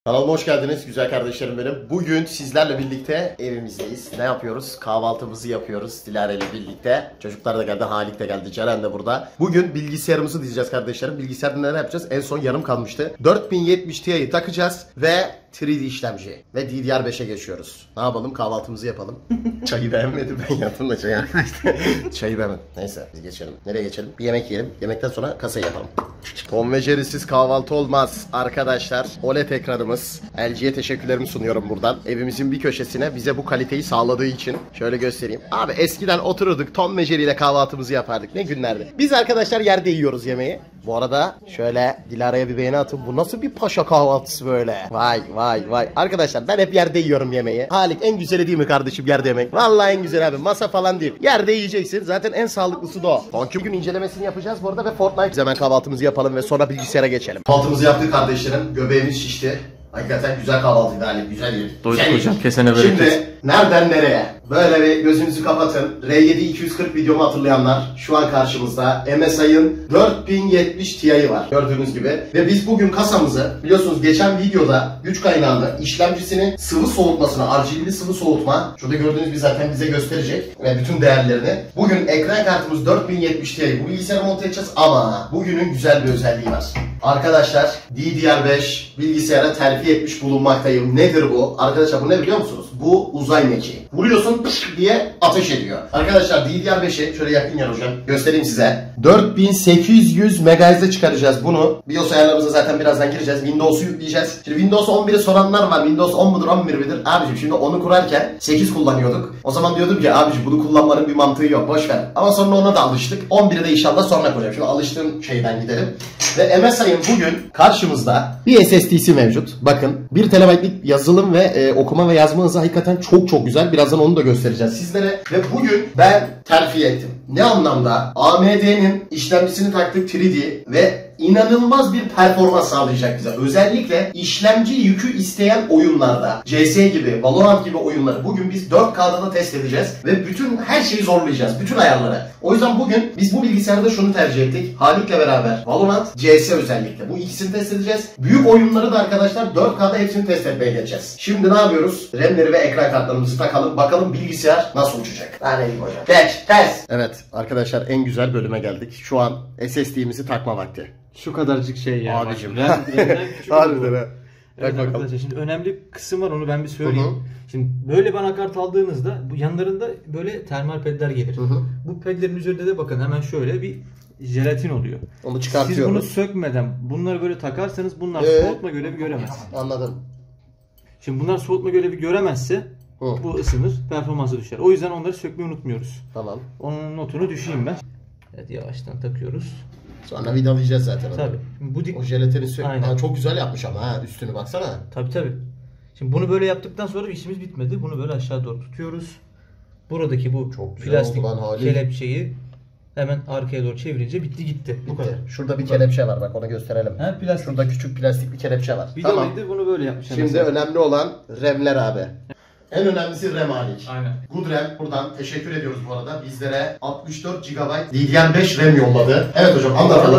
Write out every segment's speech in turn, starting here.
Kanalıma hoş geldiniz güzel kardeşlerim benim. Bugün sizlerle birlikte evimizdeyiz. Ne yapıyoruz? Kahvaltımızı yapıyoruz Dilara ile birlikte. Çocuklar da geldi, Halik de geldi, Ceren de burada. Bugün bilgisayarımızı diyeceğiz kardeşlerim. Bilgisayarda neler yapacağız? En son yarım kalmıştı. 4070 Ti'yi takacağız ve 3D işlemci ve DDR5'e geçiyoruz. Ne yapalım? Kahvaltımızı yapalım. Çayı beğenmedim, ben yattım da çayı. Çayı beğenmedim. Neyse biz geçelim. Nereye geçelim? Bir yemek yiyelim. Yemekten sonra kasayı yapalım. Tom ve Jerry'siz kahvaltı olmaz arkadaşlar. OLED ekranımız. LG'ye teşekkürlerimi sunuyorum buradan. Evimizin bir köşesine bize bu kaliteyi sağladığı için. Şöyle göstereyim. Abi eskiden otururduk, Tom ve Jerry ile kahvaltımızı yapardık. Ne günlerdi. Biz arkadaşlar yerde yiyoruz yemeği. Bu arada şöyle Dilara'ya bir beğeni atın. Bu nasıl bir paşa kahvaltısı böyle? Vay vay vay. Arkadaşlar ben hep yerde yiyorum yemeği. Halik en güzeli değil mi kardeşim yerde yemek? Vallahi en güzel abi. Masa falan değil. Yerde yiyeceksin. Zaten en sağlıklısı da o. Son gün incelemesini yapacağız bu arada ve Fortnite. Biz hemen kahvaltımızı yapalım ve sonra bilgisayara geçelim. Kahvaltımızı yaptık kardeşlerim. Göbeğimiz şişti. Hakikaten güzel kahvaltıydı Halik. Güzel yedik. Doyduk hocam. Kesene bereket. Şimdi nereden nereye? Böyle bir gözünüzü kapatın. R7 240 videomu hatırlayanlar şu an karşımızda MSI'ın 4070 Ti'yi var. Gördüğünüz gibi. Ve biz bugün kasamızı biliyorsunuz geçen videoda güç kaynağını, işlemcisinin sıvı soğutmasını, RGB'li sıvı soğutma. Şurada gördüğünüz gibi zaten bize gösterecek. Ve bütün değerlerini. Bugün ekran kartımız 4070 Ti. Bu bilgisayara monte edeceğiz ama bugünün güzel bir özelliği var. Arkadaşlar DDR5 bilgisayara terfi etmiş bulunmaktayım. Nedir bu? Arkadaşlar bu ne biliyor musunuz? Bu uzay mekiği. Vuruyorsun diye ateş ediyor. Arkadaşlar DDR5'i şöyle yakın yer hocam göstereyim size. 4800 MHz'de çıkaracağız bunu. BIOS ayarlarımıza zaten birazdan gireceğiz. Windows'u yükleyeceğiz. Şimdi Windows 11'i soranlar var. Windows 10 mudur 11 midir? Abicim şimdi onu kurarken 8 kullanıyorduk. O zaman diyordum ki abicim bunu kullanmanın bir mantığı yok. Boş ver. Ama sonra ona da alıştık. 11'i de inşallah sonra kuracağım. Şimdi alıştığım şeyden gidelim. Ve MSI'ın bugün karşımızda bir SSD'si mevcut. Bakın 1 TB'lik yazılım ve okuma ve yazma hızı hakikaten çok güzel. Birazdan onu da göstereceğiz sizlere. Ve bugün ben terfi ettim. Ne anlamda? AMD'nin işlemcisini taktık 3D ve inanılmaz bir performans sağlayacak bize. Özellikle işlemci yükü isteyen oyunlarda, CS gibi, Valorant gibi oyunları bugün biz 4K'da da test edeceğiz ve bütün her şeyi zorlayacağız. Bütün ayarları. O yüzden bugün biz bu bilgisayarda şunu tercih ettik. Halik'le beraber Valorant, CS özellikle. Bu ikisini test edeceğiz. Büyük oyunları da arkadaşlar 4K'da hepsini test etmeye geçeceğiz. Şimdi ne yapıyoruz? RAM'leri ve ekran kartlarımızı takalım. Bakalım bilgisayar nasıl uçacak. Ben ne diyeyim hocam? Test. Evet arkadaşlar en güzel bölüme geldik. Şu an SSD'mizi takma vakti. Şu kadarcık şey ya. Abicim. Harbiden ha. Evet arkadaşlar şimdi önemli bir kısım var onu ben bir söyleyeyim. Hı-hı. Şimdi böyle bir anakart aldığınızda bu yanlarında böyle termal pedler gelir. Hı-hı. Bu pedlerin üzerinde de bakın hemen şöyle bir jelatin oluyor. Onu çıkartıyoruz. Siz bunu sökmeden bunları böyle takarsanız bunlar soğutma görevi göremez. Anladım. Şimdi bunlar soğutma görevi göremezse bu ısınır, performansı düşer. O yüzden onları sökmeyi unutmuyoruz. Tamam. Onun notunu düşeyim ben. Evet yavaştan takıyoruz. Sonra vidalayacağız zaten. Tabii. O jelatini sök. Aa, çok güzel yapmış ama ha üstünü baksana. Tabii. Şimdi bunu böyle yaptıktan sonra işimiz bitmedi. Bunu böyle aşağı doğru tutuyoruz. Buradaki bu çok plastik kelepçeyi hemen arkaya doğru çevirince bitti gitti. Bu kadar. Şurada bir kelepçe var bak onu gösterelim. Ha, plastik. Şurada küçük plastik bir kelepçe var. Tamam. Bunu böyle yapmış. Şimdi mesela önemli olan RAM'ler abi. En önemlisi RAM Halik. Aynen. Good RAM buradan teşekkür ediyoruz bu arada. Bizlere 64 GB DDR5 RAM yolladı. Evet hocam anlatalım.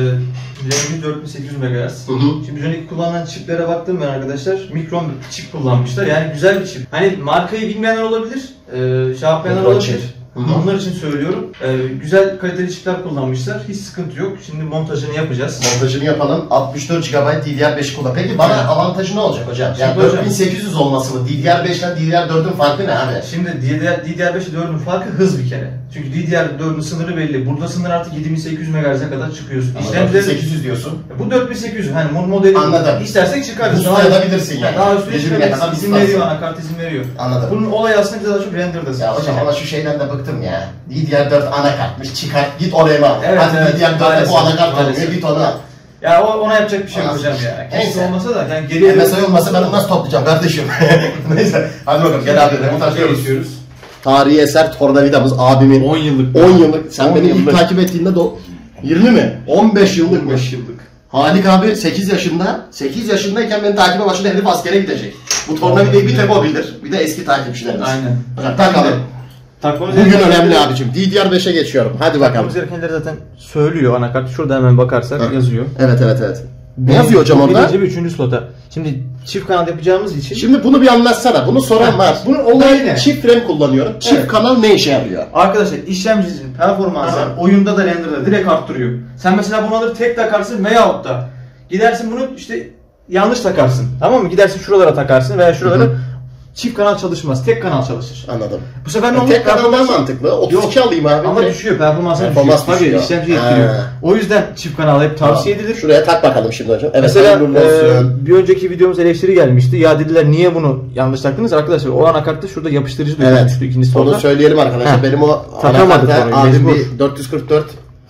RAM 4800 MHz. Şimdi önceki kullanılan çiplere baktım ben arkadaşlar. Mikron bir çip kullanmışlar. Yani güzel bir çip. Hani markayı bilmeyenler olabilir. Şey yapmayanlar olabilir. Onlar için söylüyorum. Güzel kaliteli çipler kullanmışlar. Hiç sıkıntı yok. Şimdi montajını yapacağız. Montajını yapalım. 64 GB DDR5 kullan. Peki bana avantajı ne olacak hocam? Yani 4800 olması mı? DDR5 ile DDR4'ün farkı ne abi? Şimdi DDR5 ile 4'ün farkı hız bir kere. Çünkü DDR4'ün sınırı belli. Burada sınır artık 7800 MHz'e kadar çıkıyorsun. Ama 4800 diyorsun. Bu 4800. Hani modeli. Anladım. İstersek çıkarız. Daha yapabilirsin yani. Daha üstüne çıkarız. İzin veriyor, anakart izin veriyor. Anladım. Bunun olayı aslında biz daha çok render'dasın. Ya hocam ama şu şeyden de bıktım ya. DDR4 anakartmış çıkart git oraya bak. Evet, hadi evet. DDR4'te bu anakart olmuyor git ona. Ya ona yapacak bir şey yok hocam ya. Kesin olmasa da yani geriye... MSI olmasa ben onu nasıl toplayacağım kardeşim? Neyse hadi bakalım gel abi montajlıyoruz. Tarihi eser tornavidamız abimin 10 yıllık. 10 yıllık. Sen beni ilk takip ettiğinde 20 mi? 15 yıllık mı? 15 yıllık. Halik abi 8 yaşında. 8 yaşındayken beni takibe başladı herif askere gidecek. Bu tornavidayı bir tek o bilir. Bir de eski takipçilerimiz. Aynen. Hocam takalım. Bugün önemli abicim. DDR5'e geçiyorum. Hadi bakalım. Gerekenleri zaten söylüyor anakart. Şurada hemen bakarsak yazıyor. Evet. Ne yazıyor hocam orada? Birinci ve üçüncü slota. Şimdi çift kanal yapacağımız için. Şimdi bunu bir anlatsana. Bunu soran var. Bunun olayı ne? Çift RAM kullanıyorum. Çift kanal ne işe yarıyor? Arkadaşlar işlemcinin performansını oyunda da renderda direkt arttırıyor. Sen mesela bunu alır tek takarsın veyahut da gidersin bunu işte yanlış takarsın. Tamam mı? Gidersin şuralara takarsın veya şuralara çift kanal çalışmaz. Tek kanal çalışır. Anladım. Bu sefer ne olur? Tek kanal daha mantıklı. 32 alayım abi. Ama düşüyor. Performansını Performans düşüyor. Tabii düşüyor. işlemci etkiliyor. O yüzden çift kanal hep tavsiye edilir. Şuraya tak bakalım şimdi hocam. Evet, Mesela bir önceki videomuz eleştiri gelmişti. Ya dediler niye bunu yanlış taktınız? Arkadaşlar o anakartta şurada yapıştırıcı dönmüştü ikinci slota. Onu söyleyelim arkadaşlar. Benim o Takamadık anakartta onu, abim mecbur. bir 444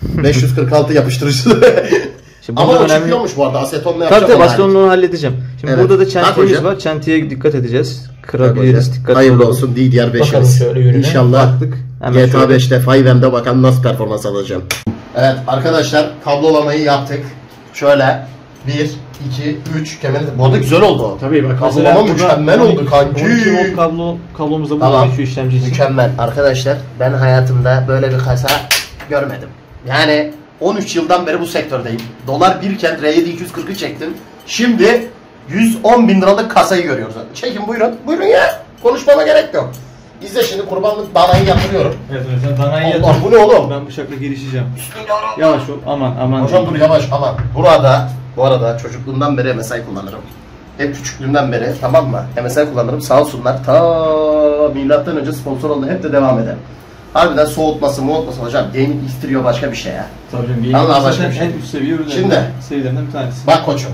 546 yapıştırıcı. Şimdi Ama o önemli... çıkıyormuş bu arada. Asetonla Tabii yapacağım. tabii bastonla onu halledeceğim. Şimdi Evet. burada da Tak çentemiz hocam. var. Çenteye dikkat edeceğiz. Kırabiliriz. Dikkat Hayırlı edelim. olsun DDR5'imiz. Bakalım şöyle yönüne. İnşallah Baktık. Hemen GTA şöyle. 5'te 5M'de bakalım nasıl performans alacağım. Evet arkadaşlar kablolamayı yaptık. Şöyle 1, 2, 3 kemeri. Bu arada güzel oldu. Tabii bak. Kablolama mükemmel oldu kanki. 12 volt kablomuzda Tamam. şu işlemci için. Mükemmel. Arkadaşlar ben hayatımda böyle bir kasa görmedim. Yani 13 yıldan beri bu sektördeyim. Dolar birken R7 240'ı çektim. Şimdi 110.000 liralık kasayı görüyoruz. Çekin buyurun. Buyurun ya. Konuşmama gerek yok. İzle şimdi kurbanlık danayı yatırıyorum. Evet hocam danayı Allah yatır. bu ne oğlum? Ben bıçakla girişeceğim. Bismillahirrahmanirrahim. Yavaş ol. Aman. Hocam dur yavaş aman. Burada bu arada çocukluğumdan beri MSI kullanırım. Hep küçüklüğümden beri tamam mı? MSI kullanırım sağ olsunlar. Ta milattan önce sponsor oldu. Hep de devam ederim. Harbiden soğutması hocam. Gaming istiyor başka bir şey ya. Tabii Allah canım. başka bir şey. En üst seviye ürünler. Şimdi. Serilerinden bir tanesi. Bak koçum.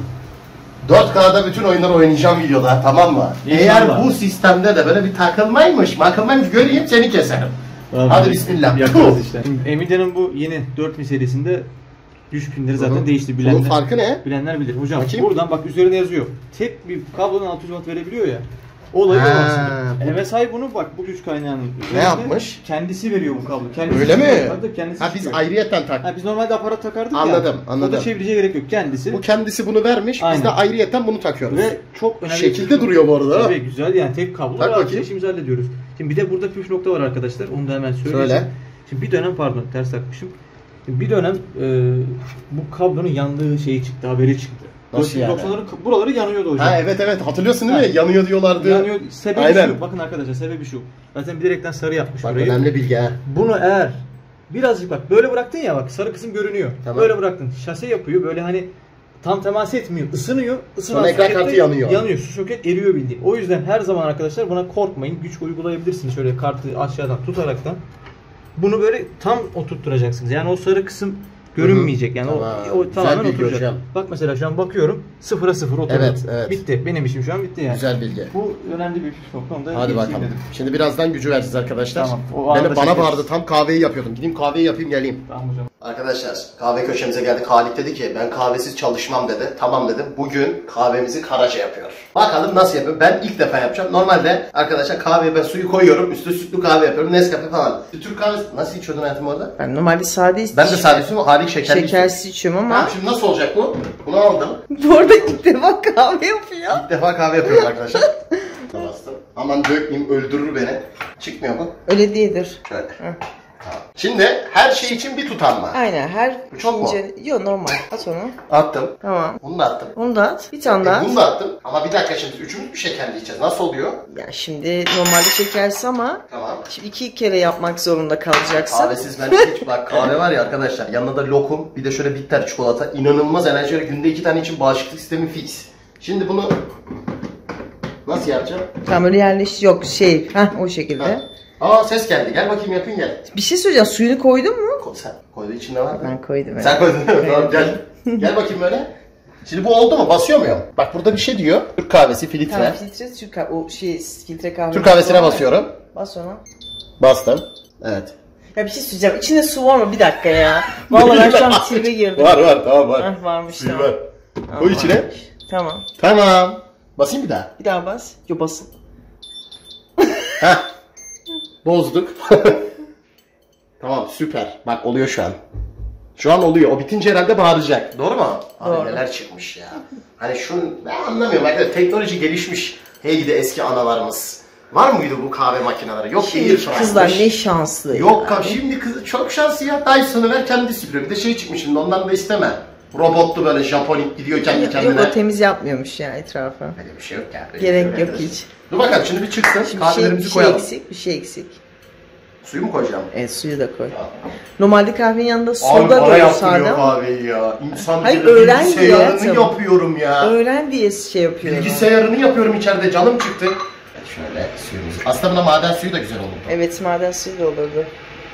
4K'da bütün oyunları oynayacağım videoda tamam mı? İnşallah. Eğer bu sistemde de böyle bir takılmaymış göreyim seni keserim. Hadi bismillah. Yaparız işte. Şimdi Nvidia'nın bu yeni 4000 serisinde güç pinleri zaten değişti. Bunun farkı ne? Bilenler bilir. Hocam Bakayım. buradan bak üzerine yazıyor. Tek bir kablonun 600 watt verebiliyor ya. Olayı bu Ha, aslında. MSI bunu bak bu güç kaynağının üzerinde yapmış? Kendisi veriyor bu kablo. Kendisi Öyle mi? Tabii, kendisi Ha biz çıkıyor. ayrıyeten tak. Ha, biz normalde aparat takardık Anladım, ya. anladım. Burada çeviriciye gerek yok. Kendisi. Bu kendisi bunu vermiş. Biz Aynen. de ayrıyeten bunu takıyoruz. Ve çok önemli Şekilde bir duruyor bu arada. Tabii güzel yani tek kablo Tak rahatça bakayım. işimizi hallediyoruz. Şimdi bir de burada püf nokta var arkadaşlar. Onu da hemen söyleyeyim. Söyle. Şimdi bir dönem pardon ters takmışım. Şimdi bir dönem bu kablonun yandığı şeyi çıktı, haberi çıktı. Nasıl yani? 490'ların buraları yanıyordu hocam. Ha evet hatırlıyorsun değil mi? Ha. Yanıyor diyorlardı. Yanıyor. Sebebi Aynen. şu. Bakın arkadaşlar sebebi şu. Zaten bilerekten sarı yapmış Bak burayı. önemli bilgi ha. Bunu eğer birazcık bak böyle bıraktın ya bak sarı kısım görünüyor. Tamam. Böyle bıraktın. Şase yapıyor böyle hani tam temas etmiyor. Isınıyor. Sonra ekran kartı yanıyor. Yanıyor. Şu soket eriyor bildiğin. O yüzden her zaman arkadaşlar buna korkmayın. Güç uygulayabilirsiniz. Şöyle kartı aşağıdan tutaraktan. Bunu böyle tam oturtturacaksınız. Yani o sarı kısım görünmeyecek. Yani Tamam. o Güzel tamamen bilgi oturacak. hocam. Bak mesela şu an bakıyorum. 0'a 0 oturdu. Evet. Bitti. Benim işim şu an bitti yani. Güzel bilgi. Bu önemli bir püf nokta. Onu da Hadi geçeyim bakalım. dedim. Şimdi birazdan gücü vereceğiz arkadaşlar. Tamam, o anda Bana çekeriz. bağırdı tam kahveyi yapıyordum. Gideyim kahveyi yapayım geleyim. Tamam hocam. Arkadaşlar kahve köşemize geldik. Halit dedi ki ben kahvesiz çalışmam dedi. Tamam dedim. Bugün kahvemizi Karaca yapıyor. Bakalım nasıl yapıyor. Ben ilk defa yapacağım. Normalde arkadaşlar kahveye ben suyu koyuyorum. Üstüne sütlü kahve yapıyorum. Nescafe falan. Türk kahvesi nasıl içiyordun hayatım orada? Ben normalde sade Ben de sade içiyorum. Halit şekerli şekersiz içiyorum ama Tamam şimdi nasıl olacak bu? Bunu aldım. bu arada ilk defa kahve yapıyor. İlk defa kahve yapıyorum arkadaşlar. Bastım. Aman dökmeyeyim öldürür beni. Çıkmıyor mu? Öyle değildir. Şöyle. Tamam. Şimdi her şey için bir tutam var. Aynen her Bu çok mu? Yok normal. At onu. Attım. Tamam. Bunu da attım. Onu da at. Bir tane daha at. Bunu da attım. Ama bir dakika şimdi üçümüz mü şekerli içeceğiz? Nasıl oluyor? Ya şimdi normalde şekersiz ama Tamam. şimdi 2 kere yapmak zorunda kalacaksın. Kahvesiz ben hiç bak kahve var ya arkadaşlar yanında da lokum bir de şöyle bitter çikolata inanılmaz enerji şöyle günde 2 tane için bağışıklık sistemi fix. Şimdi bunu nasıl yapacağım? Tamam öyle yerleş. Yok o şekilde. Ha. Aa ses geldi gel bakayım yakın gel. Bir şey söyleyeceğim. Suyunu koydun mu? Sen koydu içinde var mı? Ben koydum. Sen koydun değil mi? Tamam gel. Gel bakayım böyle. Şimdi bu oldu mu? Basıyor muyum? Bak burada bir şey diyor. Türk kahvesi filtre. Tamam filtre Türk kahve. Filtre kahve. Türk kahvesine basıyorum. Bas ona. Bastım. Evet. Ya bir şey söyleyeceğim. İçinde su var mı? Bir dakika ya. Vallahi ben şu an tribe girdim. Var tamam var. Hah, varmış Suyu tamam. var. Koy içine. Tamam. Tamam. Basayım bir daha. Bir daha bas. Yo basın. Heh. Bozduk. Tamam süper. Bak oluyor şu an. Şu an oluyor. O bitince herhalde bağıracak. Doğru mu? Abi Doğru. neler çıkmış ya. Hani şunu ben anlamıyorum. Arkadaşlar teknoloji gelişmiş. Hey gidi eski analarımız. Var mıydı bu kahve makineleri? Yok Şimdi değil kızlar ne şanslı. Yok şimdi kız çok şanslı ya. Dyson'ı ver kendi süpürüyor. Bir de şey çıkmış şimdi ondan da isteme. Robotlu böyle Japonik gidiyor kendi kendine. Yok o temiz yapmıyormuş ya etrafı. Öyle bir şey yok yani. Gerek yok hiç. Dur bakalım şimdi bir çıksın. Şimdi Kahvelerimizi bir koyalım. bir şey eksik. Suyu mu koyacağım? Evet suyu da koy. Normalde kahvenin yanında Abi soda bana da yaptırıyor olsaydı. kahveyi ya. İnsan Hayır, gibi öğren diye bilgisayarını hayatım. yapıyorum ya. Öğren diye şey yapıyorum. Bilgisayarını yapıyorum içeride, canım çıktı. Şöyle suyumuz. Aslında buna maden suyu da güzel olurdu. Evet maden suyu da olurdu.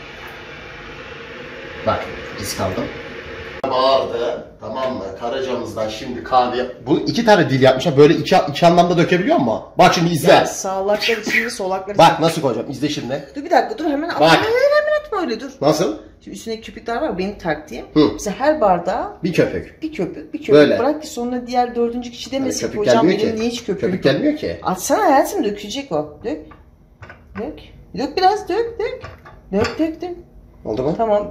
Bak risk aldım. Bağırdı. Tamam mı? Karacamızdan şimdi kahve. Bu 2 tane dil yapmışlar. Böyle iki anlamda dökebiliyor mu? Bak şimdi izle. Ya sağlaklar içinde solaklar Bak nasıl koyacağım? İzle şimdi. Dur bir dakika dur hemen atma. Bak. Hemen atma öyle dur. Nasıl? Şimdi üstündeki köpükler var benim taktiğim. Hı. Mesela her bardağa Bir köpük. bir köpük Böyle. bırak ki sonra diğer dördüncü kişi demesin Köpük hocam gelmiyor benim ki. niye hiç köpüğüm Köpük gelmiyor ki. Atsana hayatım dökülecek o. Dök. Dök. Dök biraz dök. Dök. Oldu mu? Tamam.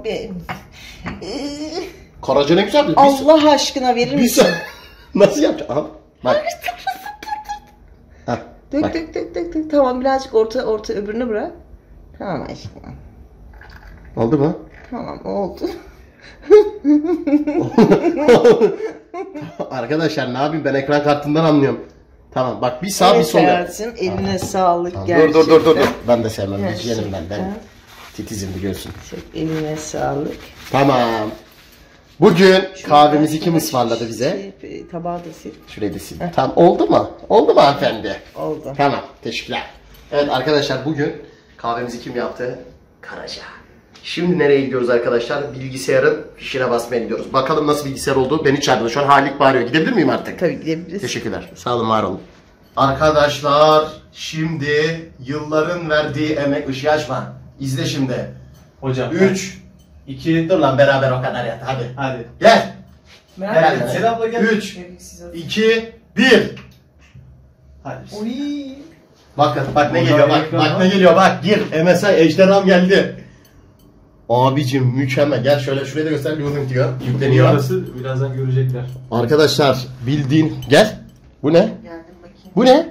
Karaca ne güzeldi. Allah aşkına verir misin? Nasıl yapacağım? Aha. Bak. Hah, Dök bak. dök. Tamam birazcık orta öbürünü bırak. Tamam aşkım. Oldu mu? Tamam oldu. Arkadaşlar ne yapayım ben ekran kartından anlıyorum. Tamam bak bir sağ bir Evet sol yap. hayatım eline sağlık Tamam, gerçekten. dur. Ben de sevmem. Hijyenim ben. Ben Gerçekten. titizim biliyorsun. Çok eline sağlık. Tamam. Bugün kahvemizi kim ısmarladı bize? Tabağı da sil. Şurayı da sil. Tamam oldu mu? Oldu mu hanımefendi? Oldu. Tamam teşekkürler. Evet arkadaşlar bugün kahvemizi kim yaptı? Karaca. Şimdi nereye gidiyoruz arkadaşlar? Bilgisayarın fişine basmaya gidiyoruz. Bakalım nasıl bilgisayar oldu? Beni çağırdı. Şu an Halik bağırıyor. Gidebilir miyim artık? Tabii gidebiliriz. Teşekkürler. Sağ olun, var olun. Arkadaşlar şimdi yılların verdiği emek, ışığı açma. İzle şimdi. Hocam. 3 2 dur lan beraber o kadar yat hadi. Hadi. Gel. Merak Gel. Selamla gel. 3 2 1. Hadi. Oy. Bakın bak ne Oradan geliyor bak. ekran Bak var. ne geliyor bak. Gir. MSI ejderham geldi. Abicim mükemmel. Gel şöyle şuraya da göster, loading diyor. Yükleniyor. Orası birazdan görecekler. Arkadaşlar bildiğin gel. Bu ne? Geldim bakayım. Bu ne?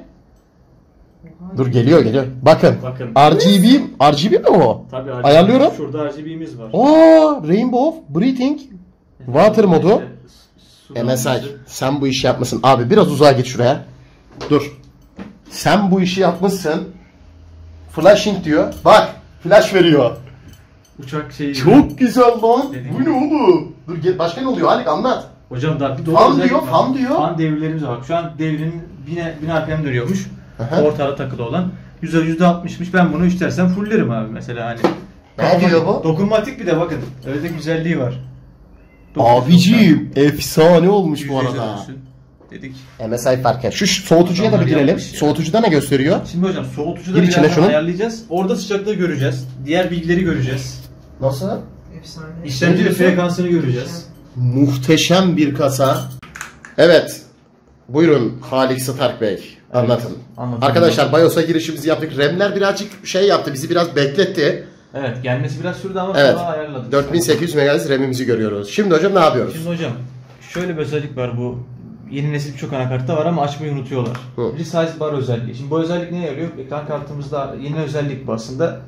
Dur geliyor. Bakın. Bakın. RGB mi o? Tabii Ayarlıyorum. Şurada RGB'miz var. Rainbow Breathing Water modu. MSI sen bu işi yapmışsın. Abi biraz uzağa git şuraya. Dur. Sen bu işi yapmışsın. Flashing diyor. Bak flash veriyor. Uçak şeyi. Çok güzel lan. Dediğim Bu ne oğlum? Dur gel, başka ne oluyor Halik anlat. Hocam daha bir Fan diyor, fan diyor. Fan devirlerimiz var. Şu an devrinin 1000 RPM dönüyormuş. Aha. Ortada takılı olan. %60'mış. Ben bunu istersen fulllerim abi mesela hani. Ne diyor bu? Dokunmatik bir de bakın. Öyle de güzelliği var. Abiciğim efsane olmuş bu %100'e arada. dönsün Dedik. MSI fark. Şu soğutucuya da bir Adamlar girelim. yapmış ya. Soğutucuda ne gösteriyor? Şimdi hocam soğutucuda Gir içine birazdan şunu. ayarlayacağız. Orada sıcaklığı göreceğiz. Diğer bilgileri göreceğiz. Nasıl? Efsane. İşlemci ve frekansını göreceğiz. Muhteşem bir kasa. Evet. Buyurun Halik Stark Bey. Anlatın. anlatın. Arkadaşlar BIOS'a girişimizi yaptık. RAM'ler birazcık şey yaptı. Bizi biraz bekletti. Evet gelmesi biraz sürdü ama Evet. sonra ayarladık. 4800 MHz RAM'imizi görüyoruz. Şimdi hocam ne yapıyoruz? Şimdi hocam şöyle bir özellik var bu yeni nesil birçok anakartta var ama açmayı unutuyorlar. Hı. Resize bar özelliği. Şimdi bu özellik neye yarıyor? Ekran kartımızda yeni özellik bu aslında.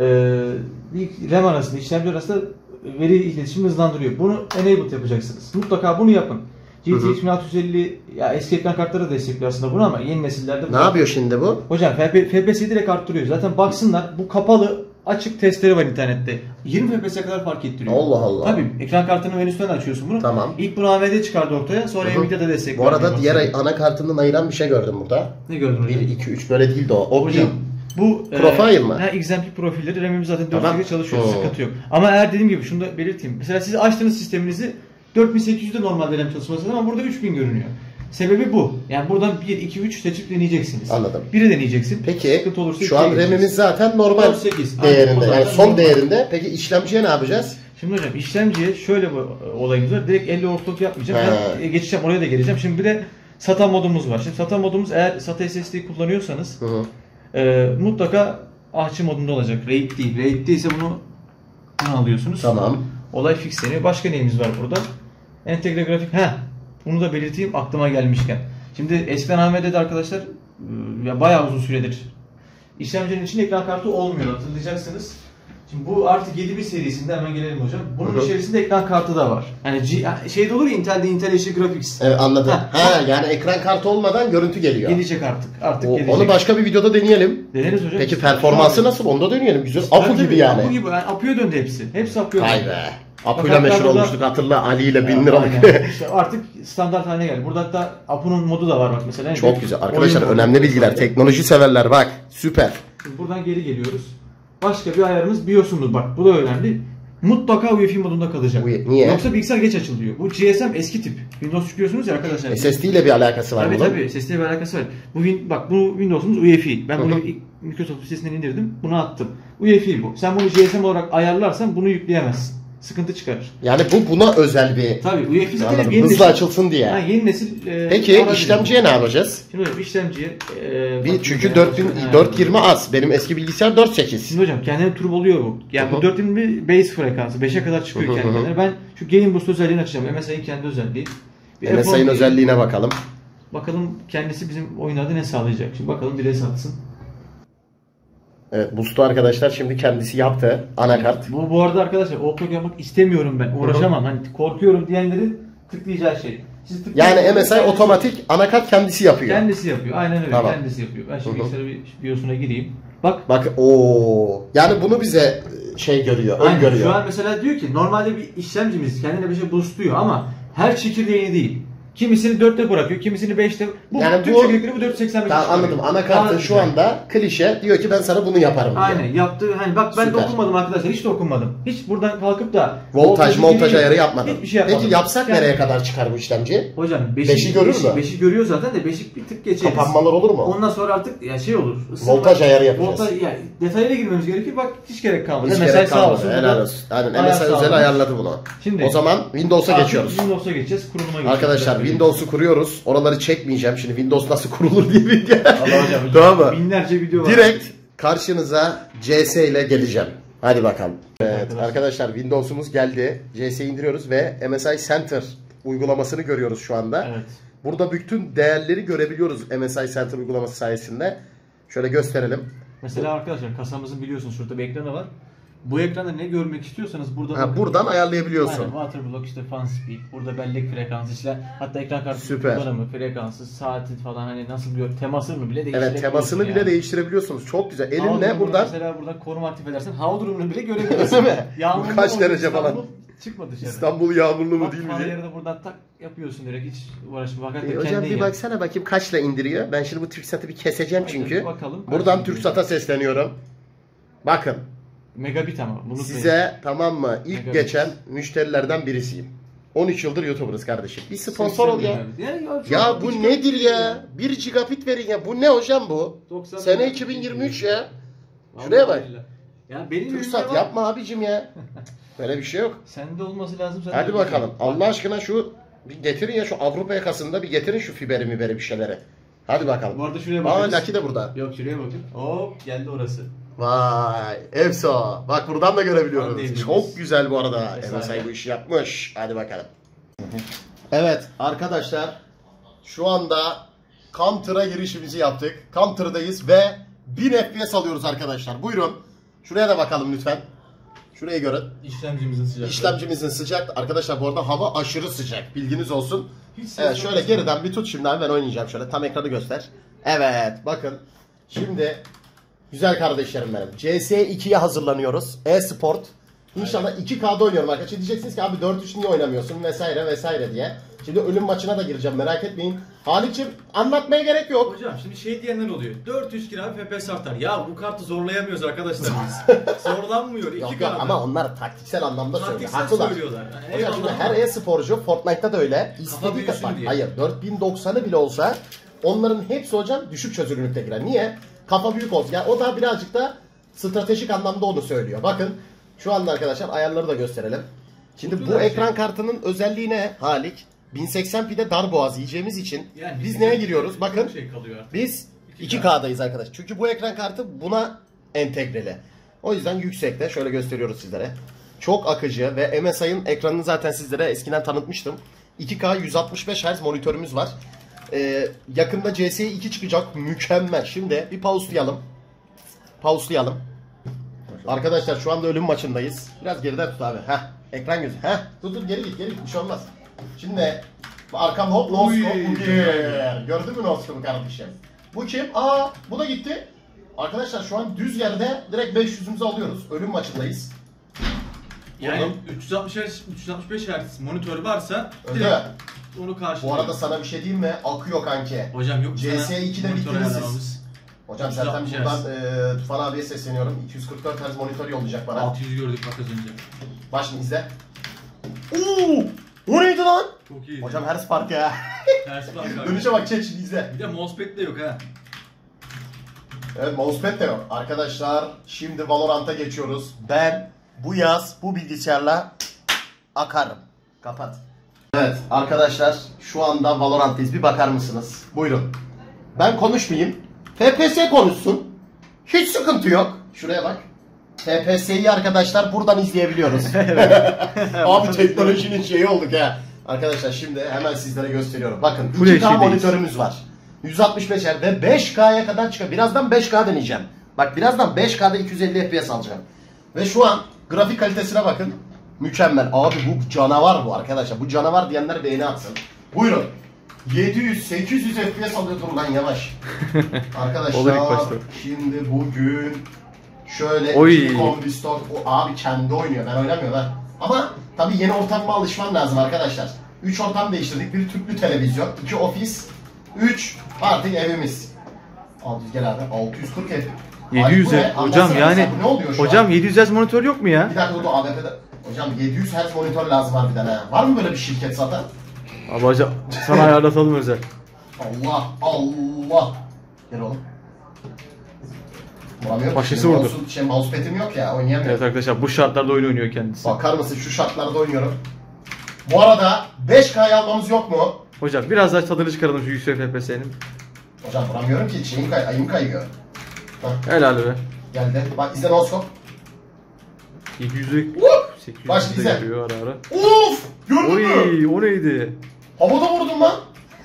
RAM arasında, işlemci arasında veri iletişimi hızlandırıyor. Bunu enabled yapacaksınız. Mutlaka bunu yapın. GTX 1650 ya eski ekran kartları da destekliyor aslında bunu ama yeni nesillerde Ne yapıyor şimdi bu? Hocam FPS'yi direkt arttırıyor. Zaten baksınlar bu kapalı açık testleri var internette. 20 FPS'e kadar fark ettiriyor. Allah Allah. Tabii ekran kartının menüsünden açıyorsun bunu. Tamam. İlk bunu AMD çıkardı ortaya sonra Hı hı. Nvidia'da destek Bu vermeye arada diğer başladı. anakartından ayıran bir şey gördüm burada. Ne gördün hocam? 1, 2, 3 böyle değildi o. O Hocam değil. bu Profile mı? XMP profilleri RAM'imiz zaten 4 Tamam. GB çalışıyor. Hı. Sıkıntı yok. Ama eğer dediğim gibi şunu da belirteyim. Mesela siz açtığınız sisteminizi 4800'de normalde RAM çalışması ama burada 3000 görünüyor. Sebebi bu. Yani buradan 1, 2, 3 seçip deneyeceksiniz. Anladım. Biri deneyeceksin. Peki Sıkıntı olursa şu an ikiye RAM'imiz zaten normal 18. değerinde. Aynen, o Yani zaten son normal. değerinde. Peki işlemciye ne yapacağız? Şimdi hocam işlemciye şöyle bir olayımız var. Direkt 50 overclock yapmayacağım. He. Ben geçeceğim oraya da geleceğim. Şimdi bir de SATA modumuz var. Şimdi SATA modumuz eğer SATA SSD kullanıyorsanız Hı hı. mutlaka ahçı modunda olacak. RAID değil. RAID değilse bunu alıyorsunuz. Tamam. Olay fixleniyor. Başka neyimiz var burada? Entegre grafik. Bunu da belirteyim aklıma gelmişken. Şimdi eskiden AMD'de arkadaşlar ya bayağı uzun süredir işlemcinin içinde ekran kartı olmuyor hatırlayacaksınız. Şimdi bu artık 7000 serisinde hemen gelelim hocam. Bunun içerisinde ekran kartı da var. Yani şey de olur ya Intel'de Intel HD Graphics. Evet anladım. Ha yani ekran kartı olmadan görüntü geliyor. Gelecek artık. Artık gelecek. Onu başka bir videoda deneyelim. Deneriz hocam. Peki performansı nasıl? Onu da deneyelim. Güzel. Apu gibi yani. Apu gibi. Yani Apu'ya döndü hepsi. Hepsi Apu'ya döndü. Vay be. Apu'yla meşhur olmuştuk. Hatırla Ali ile 1000 liralık. İşte artık standart haline geldi. Burada hatta Apu'nun modu da var bak mesela. Çok güzel. Arkadaşlar önemli bilgiler. Teknoloji severler bak. Süper. Şimdi buradan geri geliyoruz. Başka bir ayarımız BIOS'umuz bak. Bu da önemli. Mutlaka UEFI modunda kalacak. Niye? Yoksa bilgisayar geç açılıyor. Bu GSM eski tip. Windows yüklüyorsunuz ya arkadaşlar. SSD ile bir alakası var bunun. Tabii SSD ile bir alakası var. Bak bu Windows'umuz UEFI. Ben bunu ilk Microsoft sitesinden indirdim. Bunu attım. UEFI bu. Sen bunu GSM olarak ayarlarsan bunu yükleyemezsin. Sıkıntı çıkarır. Yani bu buna özel bir... Tabii UEFI zaten Anladım. yeni Hızlı nesil. açılsın diye. Ha, yeni nesil. Peki işlemciye ne yapacağız? Şimdi hocam işlemciye... Çünkü 420 az. Benim eski bilgisayar 4.8. Şimdi hocam kendine turboluyor bu. Yani bu 420 base frekansı. 5'e kadar çıkıyor kendine. Ben şu Game Boost özelliğini açacağım. MSI'nin kendi özelliği. MSI'nin özelliğine bakalım. Bakalım kendisi bizim oyunlarda ne sağlayacak. Şimdi bakalım bir de satsın. Evet Boost'u arkadaşlar şimdi kendisi yaptı. Anakart. Bu arada arkadaşlar overclock yapmak istemiyorum ben. Uğraşamam. Hani korkuyorum diyenlerin tıklayacağı şey. Yani MSI otomatik anakart kendisi yapıyor. Kendisi yapıyor. Aynen öyle. Tamam. Kendisi yapıyor. Ben şimdi bilgisayara bir BIOS'una gireyim. Bak. Yani bunu bize görüyor. Aynen. Görüyor. Şu an mesela diyor ki normalde bir işlemcimiz kendine bir şey boostluyor ama her çekirdeğini değil. Kimisini 4'te bırakıyor, kimisini 5'te. Yani tüm çekirdekleri bu 485. Tamam anladım. Anakartın şu anda klişe diyor ki ben sana bunu yaparım diyor. Aynen yaptığı hani bak ben Süper. dokunmadım arkadaşlar hiç dokunmadım. Hiç buradan kalkıp da Voltaj ayarı yapmadım. Hiçbir şey yapmadım. Peki yapsak Yani- nereye kadar çıkar bu işlemci? Hocam Beşi görür mü? 5'i görüyor zaten de 5'i bir tık geçeriz. Kapanmalar olur mu? Ondan sonra artık ya şey olur. Voltaj ayarı yapacağız. Yani detayına girmemiz gerekir. Bak hiç gerek kalmadı. Hiç Mesela gerek kalmadı. sağ olsun. Helal olsun. Yani Ayar MSI özel sağladı. ayarladı bunu. Şimdi o zaman Windows'a artık geçiyoruz. Windows'a geçeceğiz. Kuruluma geçeceğiz. Arkadaşlar Windows'u kuruyoruz. Oraları çekmeyeceğim. Şimdi Windows nasıl kurulur diye video. Allah hocam. Tamam mı? Binlerce video var. Direkt karşınıza CS ile geleceğim. Hadi bakalım. Evet arkadaşlar Windows'umuz geldi. CS indiriyoruz ve MSI Center uygulamasını görüyoruz şu anda. Evet. Burada bütün değerleri görebiliyoruz MSI Center uygulaması sayesinde. Şöyle gösterelim. Mesela arkadaşlar kasamızın biliyorsunuz şurada bir ekranı var. Bu ekranda ne görmek istiyorsanız burada Buradan ayarlayabiliyorsun. Aynen, water block işte fan speed, burada bellek frekansı işte hatta ekran kartı Süper. kullanımı, frekansı, saati falan hani nasıl diyor temasını bile değiştirebiliyorsun. Evet temasını bile yani. değiştirebiliyorsunuz. Çok güzel. Hava Elinle durumunu buradan mesela buradan koruma aktif edersen hava durumunu bile görebilirsin. Değil mi? Yağmurlu Kaç oldu, derece İstanbul, falan? Çıkma dışarı. İstanbul yağmurlu mu Bak, değil mi fan diye. ayarı da buradan tak yapıyorsun direkt hiç uğraşma. Fakat Hocam kendin bir yap. baksana bakayım kaçla indiriyor. Ben şimdi bu TürkSat'ı bir keseceğim Hadi çünkü. bir bakalım. Buradan Kaç TürkSat'a sesleniyorum. Bakın Megabit ama unutmayın. size tamam mı ilk Megabit. geçen müşterilerden birisiyim. 13 yıldır YouTuber'ız kardeşim. Bir sponsor ol ya. Ya bu nedir ya? 1 gigabit verin ya. Bu ne hocam bu? 90 Sene 2023 ya. Şuraya bak. Ya benim TürkSat yapma abicim ya. Böyle bir şey yok. Sende olması lazım. Sen Hadi de bakalım. bilmiyorum. Allah aşkına şu bir getirin ya şu Avrupa yakasında bir getirin şu fiberi bir şeyleri. Hadi bakalım. Bu arada şuraya bakarız. Lucky de burada. Yok şuraya bakın. Hop geldi orası. Vay. Efso. Bak buradan da Buradan görebiliyoruz. diyebiliriz. Çok güzel bu arada. Efsane. MSI bu işi yapmış. Hadi bakalım. Evet arkadaşlar. Şu anda Counter'a girişimizi yaptık. Counter'dayız ve 1000 FPS alıyoruz arkadaşlar. Buyurun. Şuraya da bakalım lütfen. Şurayı görün. İşlemcimizin sıcaklığı. İşlemcimizin sıcak. Arkadaşlar bu arada hava aşırı sıcak. Bilginiz olsun. Hiç ses Evet şöyle olmasın. geriden bir tut şimdi ben oynayacağım şöyle. Tam ekranı göster. Evet bakın. Şimdi güzel kardeşlerim benim. CS2'ye hazırlanıyoruz. E-Sport. İnşallah 2K'da oynuyorum arkadaşlar. Diyeceksiniz ki abi 4-3 niye oynamıyorsun vesaire vesaire diye. Şimdi ölüm maçına da gireceğim merak etmeyin. Halik'cim anlatmaya gerek yok. Hocam şimdi şey diyenler oluyor. 400 kira FPS artar. Ya bu kartı zorlayamıyoruz arkadaşlar biz. Zorlanmıyor. 2 Yok yok ama onlar taktiksel anlamda söylüyor. Taktiksel Haklılar. söylüyorlar. Yani Hocam şimdi eyvallah her ama- e-sporcu Fortnite'ta da öyle. İstediği büyüsün bak, diye. hayır 4090'ı bile olsa onların hepsi hocam düşük çözünürlükte girer. Niye? Kafa büyük olsun. Yani o da birazcık da stratejik anlamda onu söylüyor. Bakın şu anda arkadaşlar ayarları da gösterelim. Şimdi Çok bu güzel ekran şey. kartının özelliği ne Halik? 1080p'de darboğaz yiyeceğimiz için Yani biz neye giriyoruz? Bakın şey kalıyor. biz 2K'dayız arkadaş. Çünkü bu ekran kartı buna entegreli. O yüzden yüksekte şöyle gösteriyoruz sizlere. Çok akıcı ve MSI'ın ekranını zaten sizlere eskiden tanıtmıştım. 2K 165 Hz monitörümüz var. Yakında CS2 çıkacak. Mükemmel. Şimdi bir pauselayalım. Pauselayalım. Arkadaşlar şu anda ölüm maçındayız. Biraz geride tut abi. Heh. Ekran gözü. Heh. Dur geri git. Bir şey olmaz. Şimdi arkamda hop no scope. Gördün mü no scope'u kardeşim? Bu kim? Aa bu da gitti. Arkadaşlar şu an düz yerde direkt 500'ümüzü alıyoruz. Ölüm maçındayız. Yani 365 Hz monitör varsa Öyle. direkt onu karşılıyor. Bu arada sana bir şey diyeyim mi? Akıyor kanki. Hocam yok. CS2'de bittiniz siz. Hocam zaten 360 buradan Tufan abiye sesleniyorum. 244 Hz monitör yollayacak bana. 600 gördük bak az önce. Bak şimdi izle. Oo! O neydi lan? Çok iyi. Hocam hertz farkı ya. Ters var kanka. Dönüşe bak çek şimdi izle. Bir de mousepad de yok ha. Evet mousepad de yok. Arkadaşlar şimdi Valorant'a geçiyoruz. Ben bu yaz bu bilgisayarla akarım. Kapat. Evet arkadaşlar şu anda Valorant'tayız. Bir bakar mısınız? Buyurun. Ben konuşmayayım. FPS konuşsun. Hiç sıkıntı yok. Şuraya bak. FPS'yi arkadaşlar buradan izleyebiliyoruz. Abi teknolojinin şeyi olduk ya. Arkadaşlar şimdi hemen sizlere gösteriyorum. Bakın 2K monitörümüz var. 165 Hz ve 5K'ya kadar çıkıyor. Birazdan 5K deneyeceğim. Bak birazdan 5K'da 250 FPS alacağım. Ve şu an grafik kalitesine bakın. Mükemmel. Abi bu canavar bu arkadaşlar. Bu canavar diyenler beğeni atsın. Buyurun. 700-800 FPS alıyor dur lan yavaş. Arkadaşlar şimdi bugün şöyle iki kombiston abi kendi oynuyor ben oynamıyorum ha. Ama tabi yeni ortama alışmam lazım arkadaşlar. 3 ortam değiştirdik. Bir tüplü televizyon, 2 ofis, 3 artık evimiz. 600 gel abi 640 ev. 700 hocam yani ne oluyor şu hocam an? 700 Hz monitör yok mu ya? Bir dakika dur ABP'de. Hocam 700 Hz monitör lazım harbiden ha. Var mı böyle bir şirket zaten? Abi hocam sana ayarlatalım özel. Allah. Gel oğlum. Vuramıyorum. Başkası vurdu. Mousepad'im yok ya oynayamıyorum. Evet arkadaşlar bu şartlarda oyun oynuyor kendisi. Bakar mısın şu şartlarda oynuyorum. Bu arada 5K'yı almamız yok mu? Hocam biraz daha tadını çıkaralım şu yüksek FPS'nin. Hocam vuramıyorum ki ayım kayıyor. Helal be. Geldi. Bak izle noskop. 700'e Baş 800'e izle. geliyor ara ara. Uf! Gördün mü? Oy o neydi? Havada vurdum lan.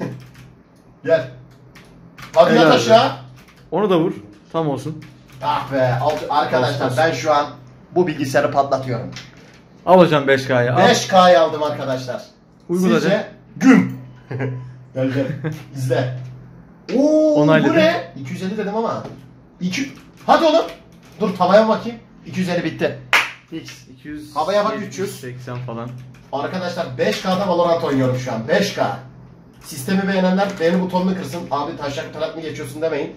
Gel. Hadi Helal yat be. aşağı. Onu da vur. Tam olsun. Ah be. Arkadaşlar Olsun. ben şu an bu bilgisayarı patlatıyorum. Al hocam 5K'yı al. 5K'yı aldım arkadaşlar. Uygula Sizce de. güm. Gel izle. Oo Onayladım. bu ne? 250 dedim ama. Hadi oğlum. Dur tavaya bakayım. 250 bitti. X 200. Havaya bak 300. 80 falan. Arkadaşlar 5K'da Valorant oynuyorum şu an. 5K. Sistemi beğenenler beğeni butonunu kırsın. Abi taşak tarak mı geçiyorsun demeyin.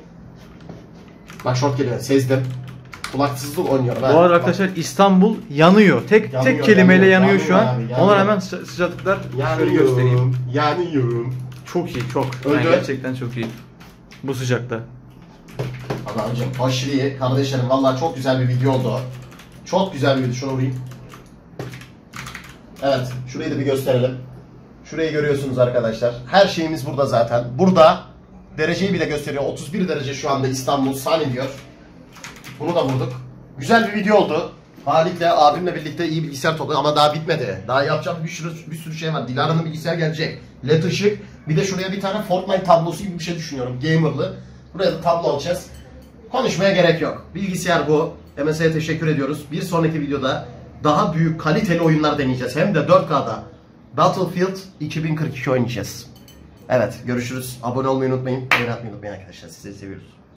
Bak short geliyor. Sezdim. Kulaksızlık oynuyorum. Bu arada arkadaşlar İstanbul yanıyor. Tek kelimeyle yanıyor şu an. abi, yanıyor. Ona rağmen sıcaklıklar şöyle göstereyim. Yanıyorum. Çok iyi çok. Öldü. Yani gerçekten çok iyi. Bu sıcakta. Allah'ım aşırı iyi. Kardeşlerim vallahi çok güzel bir video oldu. Çok güzel bir video. Şunu vurayım. Evet. Şurayı da bir gösterelim. Şurayı görüyorsunuz arkadaşlar. Her şeyimiz burada zaten. Burada dereceyi bile gösteriyor. 31 derece şu anda İstanbul Sun diyor. Bunu da vurduk. Güzel bir video oldu. Halik'le abimle birlikte iyi bilgisayar topladık ama daha bitmedi. Daha yapacağım bir sürü şey var. Dilara'nın bilgisayar gelecek. LED ışık. Bir de şuraya bir tane Fortnite tablosu gibi bir şey düşünüyorum. Gamer'lı. Buraya da tablo alacağız. Konuşmaya gerek yok. Bilgisayar bu. MSI'ye teşekkür ediyoruz. Bir sonraki videoda daha büyük kaliteli oyunlar deneyeceğiz. Hem de 4K'da. Battlefield 2042 oynayacağız. Evet görüşürüz. Abone olmayı unutmayın. Beğeni atmayı unutmayın arkadaşlar. Sizi seviyoruz.